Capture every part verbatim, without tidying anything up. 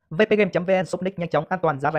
vê pê game chấm vê en, shop nick nhanh chóng, an toàn, giá rẻ.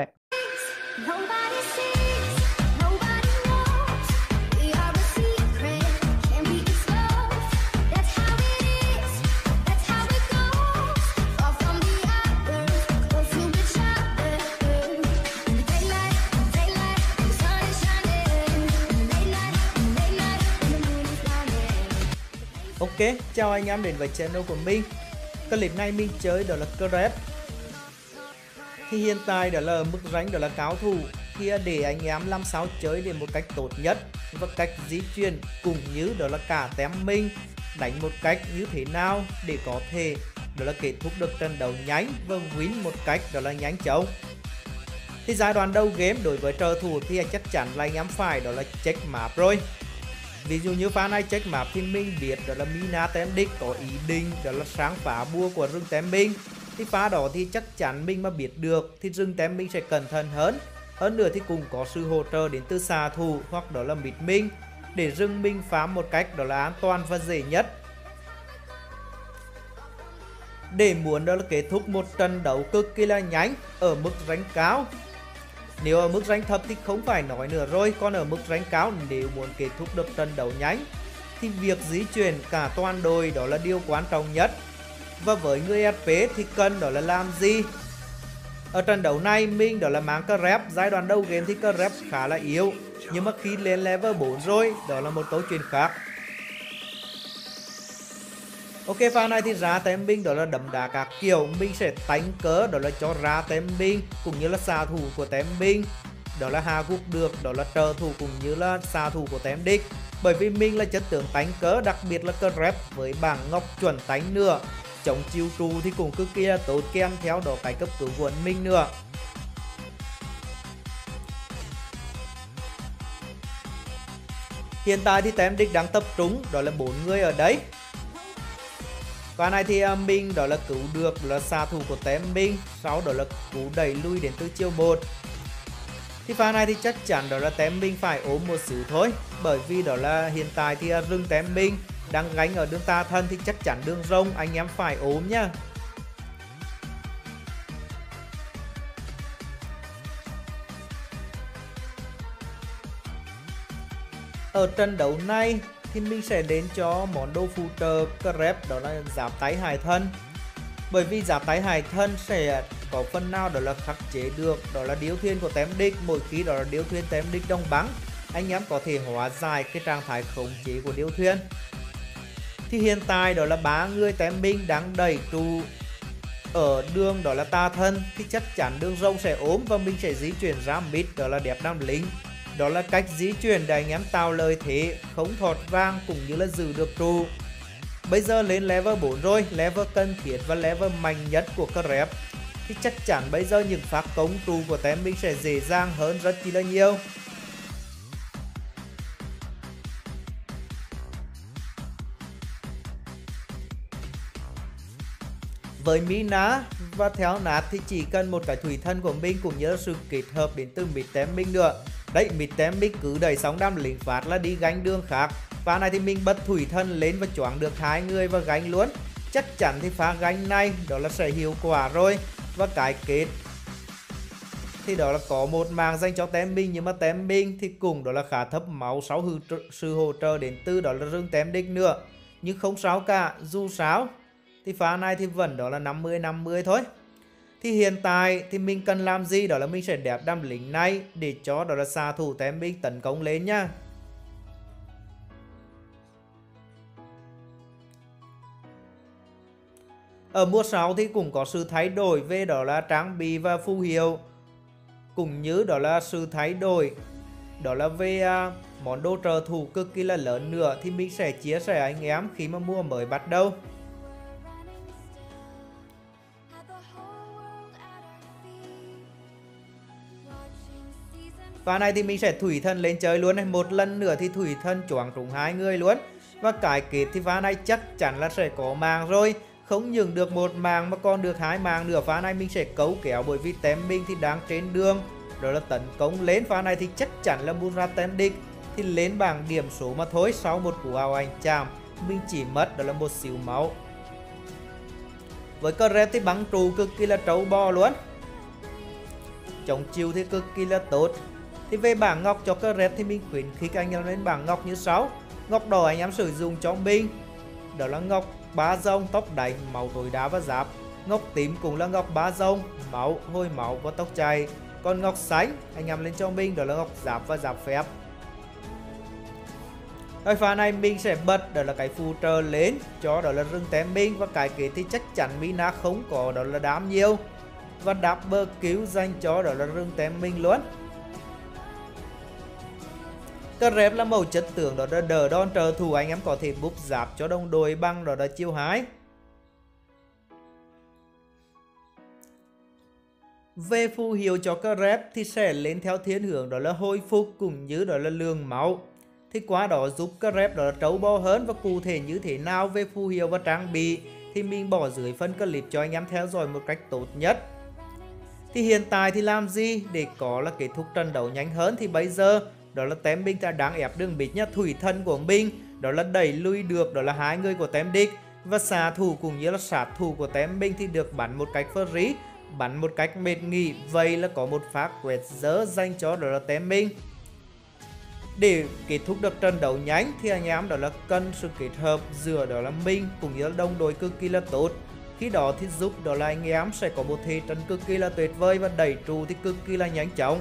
Ok, chào anh em đến với channel của mình. Clip này mình chơi đó là Crep. Thì hiện tại đó là mức rank đó là cao thủ. Thì để anh em làm sao chơi để một cách tốt nhất và cách di chuyển cũng như đó là cả tem mình đánh một cách như thế nào để có thể đó là kết thúc được trận đấu nhanh và win một cách đó là nhanh chóng. Thì giai đoạn đầu game đối với trợ thủ thì chắc chắn là anh em phải đó là check map rồi. Ví dụ như pha này check map thì mình biết đó là Mina tem đích có ý định đó là sáng phá bùa của rừng tem mình. Thì pha đó thì chắc chắn mình mà biết được thì rừng tem mình sẽ cẩn thận hơn. Hơn nữa thì cũng có sự hỗ trợ đến từ xạ thủ hoặc đó là mid mình để rừng mình phá một cách đó là an toàn và dễ nhất. Để muốn đó là kết thúc một trận đấu cực kỳ là nhanh ở mức rank cao. Nếu ở mức rank thấp thì không phải nói nữa rồi, còn ở mức rank cao nếu muốn kết thúc được trận đấu nhanh thì việc di chuyển cả toàn đội đó là điều quan trọng nhất. Và với người ép pê thì cần đó là làm gì? Ở trận đấu này mình đó là mang Crep, giai đoạn đầu game thì Crep khá là yếu, nhưng mà khi lên level bốn rồi đó là một câu chuyện khác. Ok, pha này thì ra tem binh đó là đấm đá các kiểu, mình sẽ tánh cớ đó là cho ra tem binh cũng như là xạ thủ của tem binh đó là hạ gục được đó là trợ thủ cũng như là xạ thủ của tem đích. Bởi vì mình là chất tướng tánh cớ, đặc biệt là Crep với bảng ngọc chuẩn tánh nữa, chống chiêu trụ thì cũng cực kỳ là tốt, kèm theo đó cái cấp cứu của mình nữa. Hiện tại thì tem đích đang tập trung đó là bốn người ở đấy. Và này thì mình đó là cứu được đó là xạ thủ của tem mình, sau đó là cứu đẩy lui đến từ chiêu một. Thì pha này thì chắc chắn đó là tem mình phải ốm một xíu thôi, bởi vì đó là hiện tại thì rừng tem mình đang gánh ở đường tà thân thì chắc chắn đường rông anh em phải ốm nhá. Ở trận đấu này thì mình sẽ đến cho món đồ phụ trợ Crep đó là giáp tay hải thân. Bởi vì giáp tay hải thân sẽ có phần nào đó là khắc chế được đó là điếu thuyền của tem đích. Mỗi khi đó là điếu thuyền tem đích đông bắn, anh em có thể hóa giải cái trạng thái khống chế của điếu thuyền. Thì hiện tại đó là ba người tem binh đang đẩy trụ ở đường đó là tà thân, thì chắc chắn đường rông sẽ ốm và mình sẽ di chuyển ra mid đó là đẹp nam lính. Đó là cách di chuyển để anh em tạo lợi thế không thọt vang cũng như là giữ được trụ. Bây giờ lên level bốn rồi, level cần thiết và level mạnh nhất của Crep, thì chắc chắn bây giờ những phát công trụ của tem mình sẽ dễ dàng hơn rất chi là nhiều. Với Mina và theo nát thì chỉ cần một cái thủy thân của mình cũng như là sự kết hợp đến từ mid tem mình nữa. Đấy, mid tem mình cứ đẩy sóng đam lính phát là đi gánh đường khác. Pha này thì mình bật thủy thân lên và choáng được hai người và gánh luôn. Chắc chắn thì pha gánh này đó là sẽ hiệu quả rồi. Và cái kết thì đó là có một màng dành cho tem binh, nhưng mà tem binh thì cũng đó là khá thấp máu sau hư sự hỗ trợ đến từ đó là rừng tem đích nữa. Nhưng không sao cả, dù sao thì pha này thì vẫn đó là năm mươi năm mươi thôi. Thì hiện tại thì mình cần làm gì đó là mình sẽ đẹp đam lính này để cho đó là xạ thủ tem binh tấn công lên nhá. Ở mùa sáu thì cũng có sự thay đổi về đó là trang bị và phù hiệu, cũng như đó là sự thay đổi đó là về uh, món đồ trợ thủ cực kỳ là lớn nữa, thì mình sẽ chia sẻ anh em khi mà mùa mới bắt đầu. Và này thì mình sẽ thủy thân lên chơi luôn này, một lần nữa thì thủy thân choáng trúng hai người luôn. Và cái kết thì pha này chắc chắn là sẽ có màng rồi, không những được một màng mà còn được hai màng nữa. Pha này mình sẽ cấu kéo bởi vì tem mình thì đang trên đường đó là tấn công lên. Pha này thì chắc chắn là muốn ra tem địch thì lên bảng điểm số mà thôi. Sau một cú ảo ảnh chạm mình chỉ mất đó là một xíu máu. Với Crep thì bắn trụ cực kỳ là trâu bò luôn. Chống chiều thì cực kỳ là tốt. Thì về bảng ngọc cho Crep thì mình khuyến khích anh em lên bảng ngọc như sau. Ngọc đỏ anh em sử dụng cho binh, đó là ngọc ba rông, tốc đánh, máu tối đá và giáp. Ngọc tím cũng là ngọc ba rông, máu, hồi máu và tốc chạy. Còn ngọc xanh anh em lên cho binh, đó là ngọc giáp và giáp phép. Ở pha này mình sẽ bật đó là cái phù trợ lên cho đó là rừng tém binh, và cái kế thì chắc chắn Mina không có đó là đám nhiều, và double cứu dành cho đó là rừng tém binh luôn. Crep là mẫu chất tưởng đó là đỡ đòn trợ thủ, anh em có thể búp giáp cho đồng đội bằng đó là chiêu hái. Về phù hiệu cho Crep thì sẽ lên theo thiên hướng đó là hồi phục cũng như đó là lượng máu. Thì qua đó giúp Crep đó là trâu bò hơn, và cụ thể như thế nào về phù hiệu và trang bị thì mình bỏ dưới phần clip cho anh em theo dõi một cách tốt nhất. Thì hiện tại thì làm gì để có là kết thúc trận đấu nhanh hơn, thì bây giờ đó là tém binh ta đang ép đường bích nhất, thủy thần của binh đó là đẩy lui được đó là hai người của tém địch, và xạ thủ cũng như là sát thủ của tém binh thì được bắn một cách free, bắn một cách mệt nghỉ. Vậy là có một phát quẹt dỡ dành cho đó là tém binh. Để kết thúc được trận đấu nhanh thì anh em đó là cần sự kết hợp giữa đó là mình cũng như là đồng đội cực kỳ là tốt. Khi đó thì giúp đó là anh em sẽ có một thế trận cực kỳ là tuyệt vời, và đẩy trụ thì cực kỳ là nhanh chóng.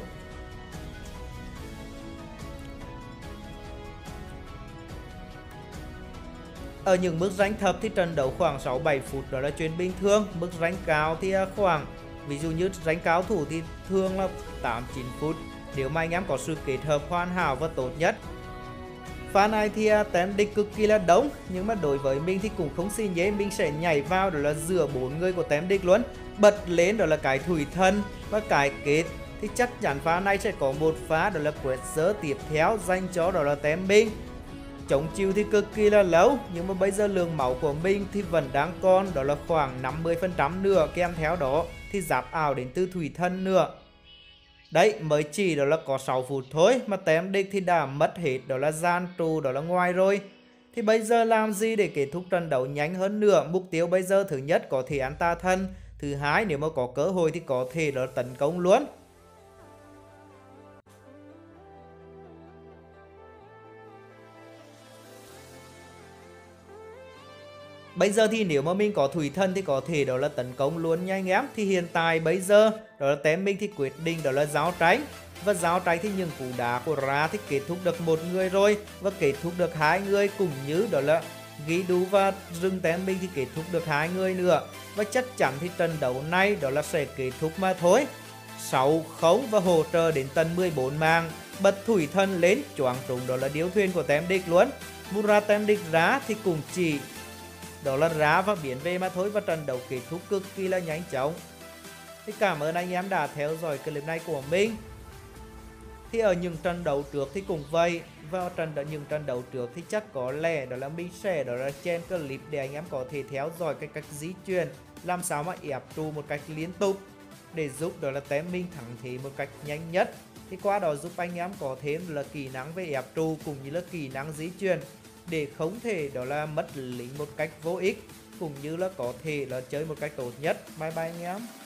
Ở những mức rank thấp thì trận đấu khoảng sáu bảy phút đó là chuyện bình thường. Mức rank cao thì khoảng, ví dụ như rank cao thủ thì thường là tám chín phút, nếu mà anh em có sự kết hợp hoàn hảo và tốt nhất. Pha này thì tém địch cực kỳ là đông, nhưng mà đối với mình thì cũng không xì nhé. Mình sẽ nhảy vào đó là giữa bốn người của tém địch luôn, bật lên đó là cái thủy thần và cái kết. Thì chắc chắn pha này sẽ có một pha đó là quét dỡ tiếp theo dành cho đó là tém binh. Chống chịu thì cực kỳ là lâu, nhưng mà bây giờ lượng máu của mình thì vẫn đang còn đó là khoảng năm mươi phần trăm nữa, kèm theo đó thì giáp ảo đến từ thủy thần nữa. Đấy, mới chỉ đó là có sáu phút thôi mà tém địch thì đã mất hết đó là gian trụ đó là ngoài rồi. Thì bây giờ làm gì để kết thúc trận đấu nhanh hơn nữa? Mục tiêu bây giờ thứ nhất có thể ăn tà thân, thứ hai nếu mà có cơ hội thì có thể đó là tấn công luôn. Bây giờ thì nếu mà mình có thủy thần thì có thể đó là tấn công luôn nha anh em. Thì hiện tại bây giờ đó là tém mình thì quyết định đó là giáo tránh, và giáo tránh thì những cú đá của Ra thì kết thúc được một người rồi, và kết thúc được hai người, cũng như đó là ghi đủ và rừng tém mình thì kết thúc được hai người nữa. Và chắc chắn thì trận đấu này đó là sẽ kết thúc mà thôi. Sáu không và hỗ trợ đến tận mười bốn mạng, bật thủy thần lên choáng trúng đó là điếu thuyền của tém địch luôn. Mura tém địch Ra thì cũng chỉ đó là Ra và biến về mà thôi, và trận đấu kết thúc cực kỳ là nhanh chóng. Thì cảm ơn anh em đã theo dõi clip này của mình. Thì ở những trận đấu trước thì cũng vậy, vào trận ở những trận đấu trước thì chắc có lẽ đó là mình sẽ đó là trên clip để anh em có thể theo dõi cái cách di chuyển, làm sao mà ép trụ một cách liên tục để giúp đó là tém mình thắng thế một cách nhanh nhất. Thì qua đó giúp anh em có thêm là kỹ năng về ép trụ cũng như là kỹ năng di chuyển, để không thể đó là mất lính một cách vô ích, cũng như là có thể là chơi một cách tốt nhất. Bye bye anh em.